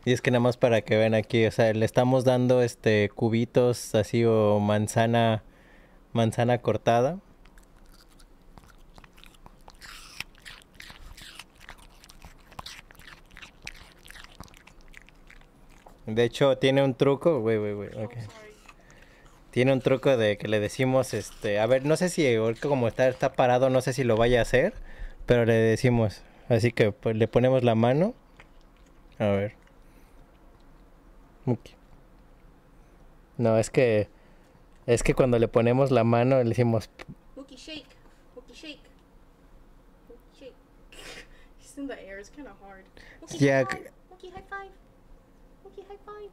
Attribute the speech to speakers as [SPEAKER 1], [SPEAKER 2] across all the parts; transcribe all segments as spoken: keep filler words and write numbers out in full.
[SPEAKER 1] Y es que nada más para que vean aquí, o sea, le estamos dando este cubitos así o manzana, manzana cortada. De hecho, tiene un truco, güey, güey, güey, ok.
[SPEAKER 2] Oh, sorry.
[SPEAKER 1] Tiene un truco de que le decimos, este, a ver, no sé si ahorita como está, está parado, no sé si lo vaya a hacer, pero le decimos, así que pues, le ponemos la mano, a ver. Ok. No, es que, es que cuando le ponemos la mano le decimos,
[SPEAKER 2] Mookie, shake. Mookie, shake. Mookie, shake. He's in the air. It's kind of hard. Mookie,
[SPEAKER 1] ya,
[SPEAKER 2] high five. Mookie, high five. Mookie, high five.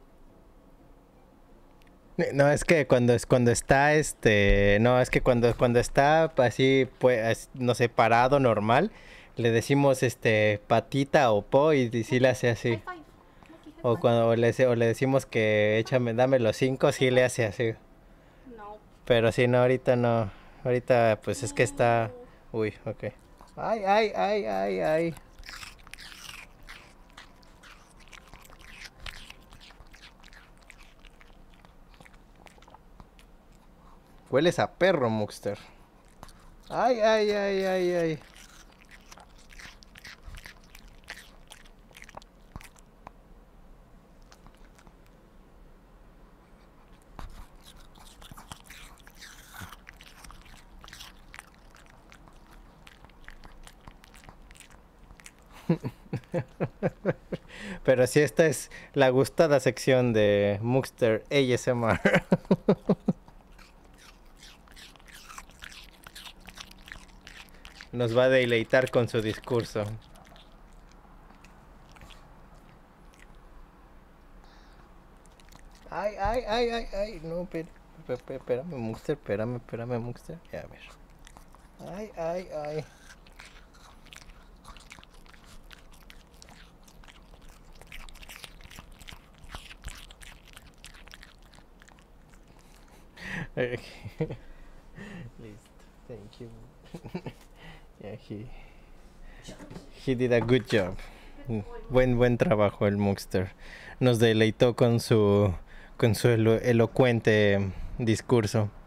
[SPEAKER 1] no, es que cuando es cuando está este, no, es que cuando cuando está así pues no sé, parado normal, le decimos este patita o po y, y sí le hace así.
[SPEAKER 2] High five. Mookie, high
[SPEAKER 1] O
[SPEAKER 2] five.
[SPEAKER 1] cuando le, o le decimos que échame, dame los cinco, sí le hace así.
[SPEAKER 2] No.
[SPEAKER 1] Pero sí, no, ahorita no. Ahorita pues es que está.
[SPEAKER 2] No.
[SPEAKER 1] Uy, ok. Ay, ay, ay, ay, ay. Hueles a perro, Muxter. Ay, ay, ay, ay, ay. Pero sí, esta es la gustada sección de Muxter A S M R. Nos va a deleitar con su discurso. Ay, ay, ay, ay, ay. No, espérame, espérame, Muxter, espérame, espérame, Muxter. Ya, a ver. Ay, ay, ay. Listo, thank you. Yeah, he, he did a good job. Buen, buen trabajo el Muxter. Nos deleitó con su, con su elo elocuente discurso.